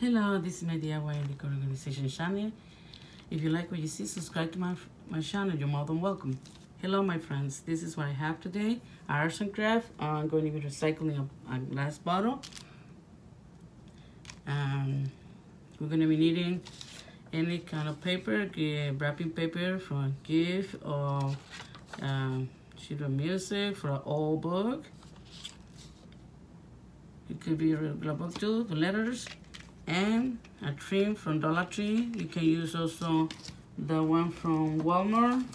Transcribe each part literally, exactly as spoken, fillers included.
Hello, this is my D I Y and Decor Organization channel. If you like what you see, subscribe to my, my channel. You're more than welcome. Hello, my friends. This is what I have today. Arts and craft. I'm going to be recycling a, a glass bottle. Um, we're going to be needing any kind of paper, wrapping paper for a gift or um, sheet of music for an old book. It could be a regular book too, the letters. And a trim from Dollar Tree. You can use also the one from Walmart.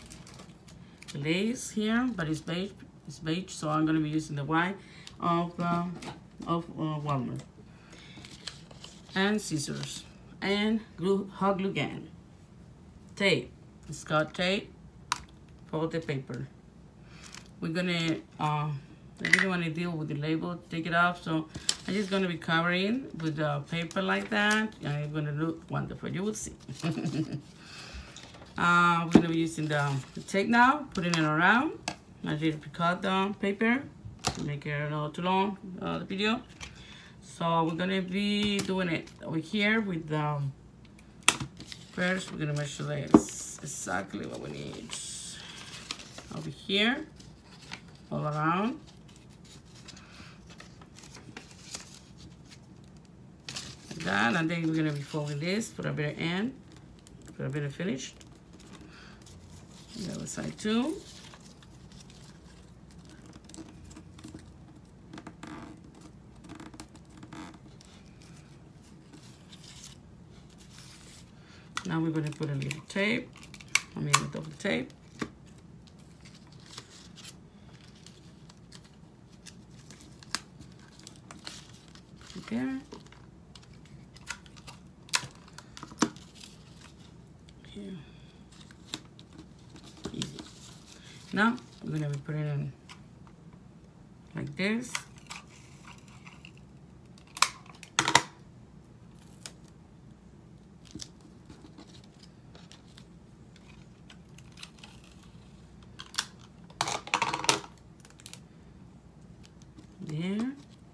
Lace here, but it's beige. It's beige, so I'm going to be using the white of uh, of uh, Walmart. And scissors and glue, hot glue gun. Tape. It's got tape for the paper. We're gonna. Uh, I didn't want to deal with the label, take it off, so I'm just going to be covering with the paper like that, and it's going to look wonderful. You will see. uh, we're going to be using the, the tape now, putting it around. I did cut the paper to make it not too long, uh, the video. So we're going to be doing it over here with the, first we're going to measure this, exactly what we need. Over here, all around. That, and then we're going to be folding this for a better end, for a better finish. The other side too. Now we're going to put a little tape, I mean a double tape. There. Here. Easy. Now we're gonna be putting it like this. There.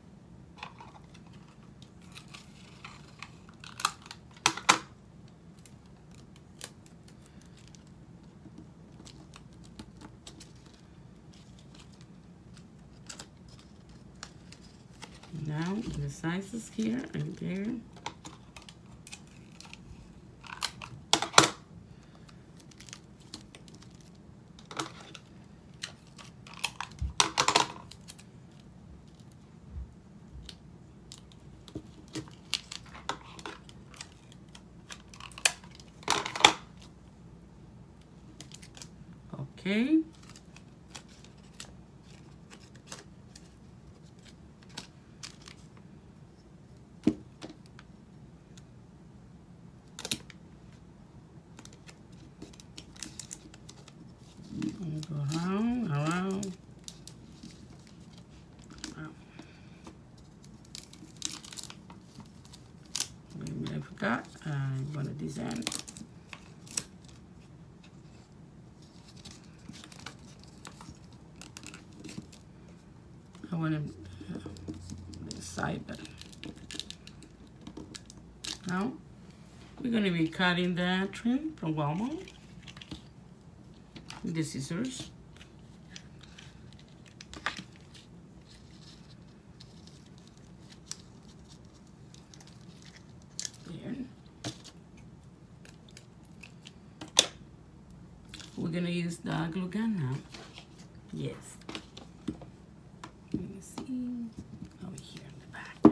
Now the sizes here and there. Okay. Go around, around. Wow. Maybe I forgot. I'm gonna design. I want to uh, the side better. Now we're gonna be cutting the trim from Walmart. The scissors. There. We're gonna use the glue gun now. Yes. Let me see. Over here in the back.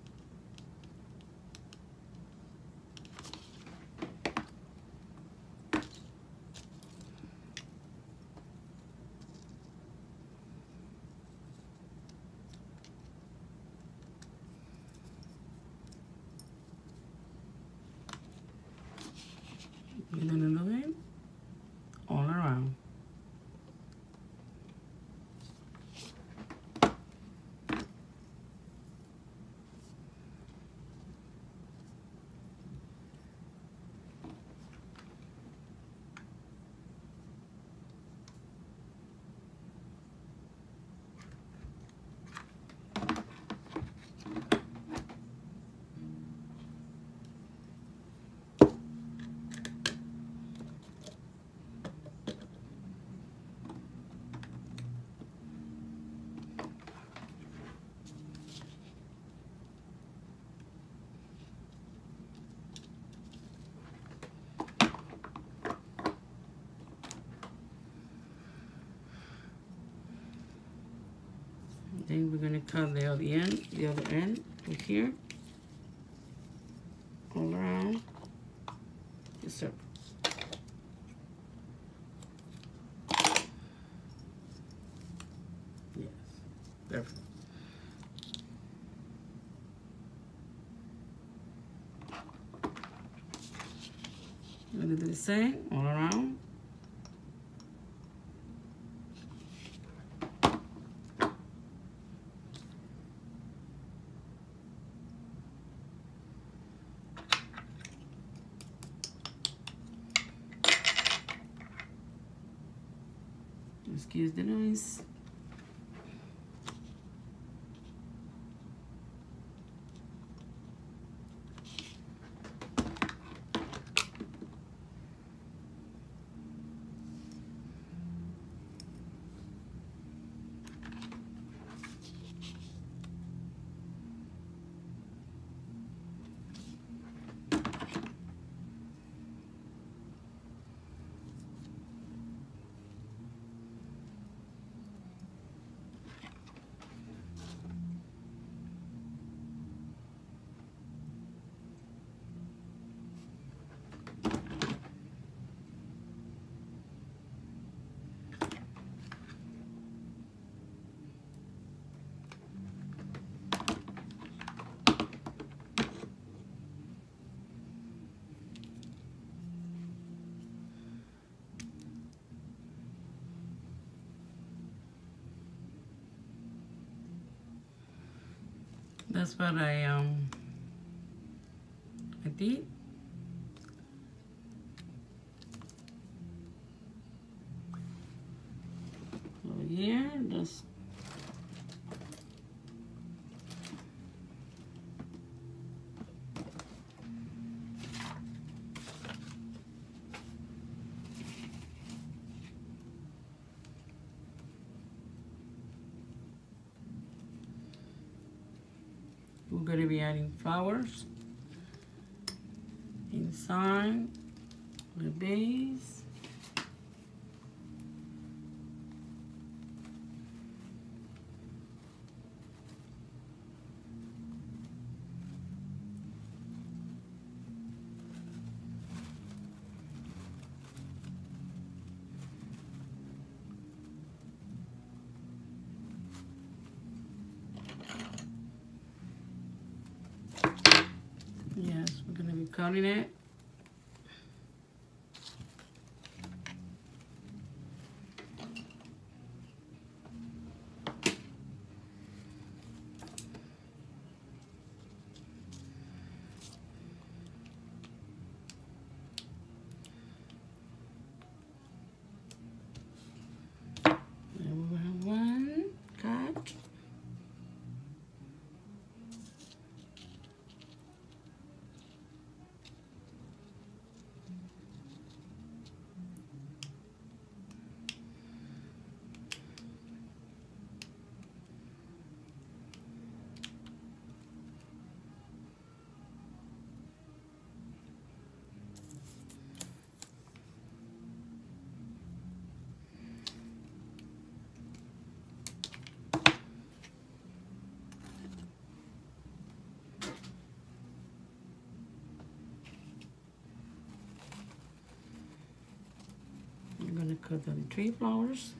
And then a little bit all around. we're going to cut the other end, the other end from here, all around the circle. Yes, perfect. I'm going to do the same all around. Excuse the noise. That's what I um I did. Over here, just we're going to be adding flowers inside the base. Yes, we're going to be cutting it. And we have one cut. I'm going to cut the three flowers.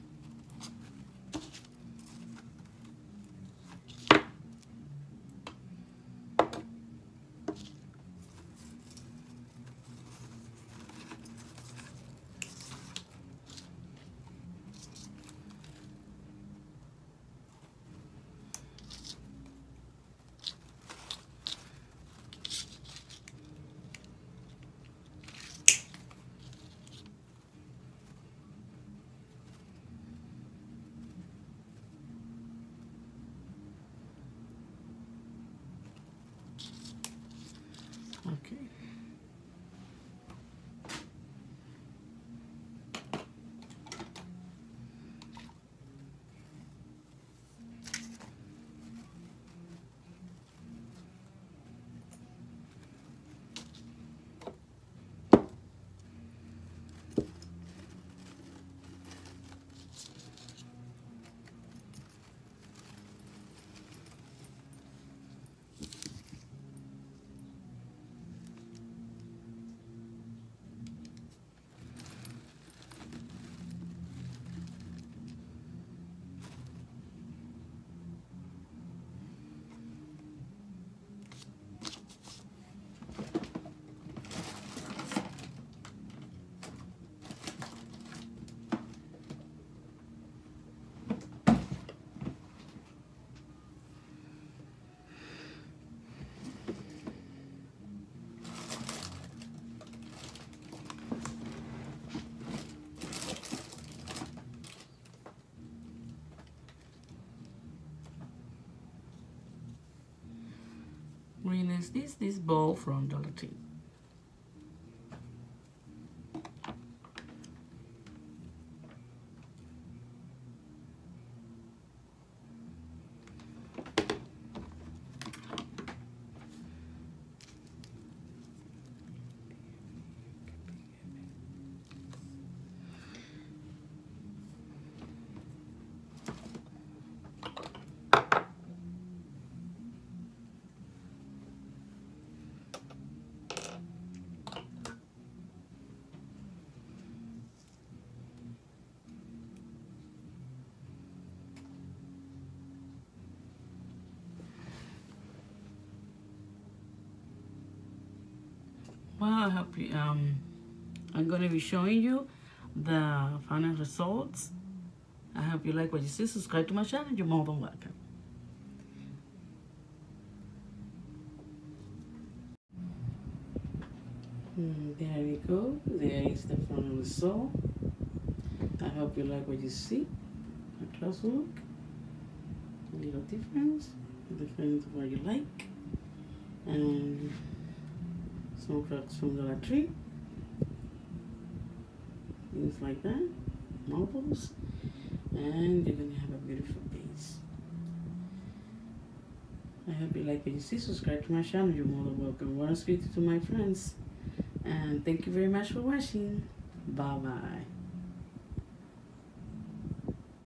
Okay. green is this this bowl from Dollar Tree. Well, I hope you, um, I'm going to be showing you the final results. I hope you like what you see. Subscribe to my channel. You're more than welcome. Mm, there we go. There is the final result. I hope you like what you see. A close look. A little difference. Depends what you like. And some products from Dollar Tree. Things like that. Marbles. And you're going to have a beautiful base. I hope you like what you see. Subscribe to my channel. You're more than welcome. I want to speak to my friends. And thank you very much for watching. Bye bye.